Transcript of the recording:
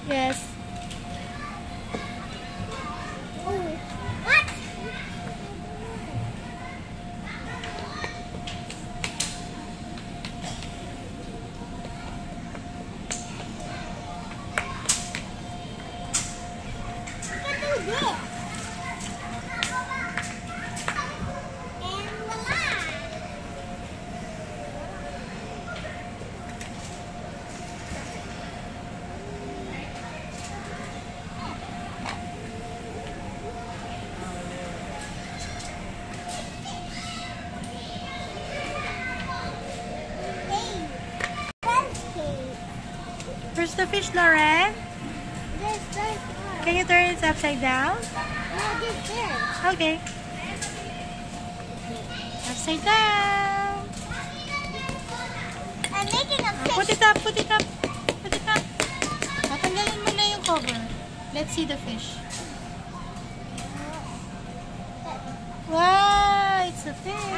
Yes. What? You can do this. And voila. Where's the fish, Lauren? This. Can you turn it upside down? No, this there. Okay. Upside down. I'm making a fish. Put it up, put it up. Put it up. Tatanggalin mo na yung cover. Let's see the fish. Wow, it's a fish.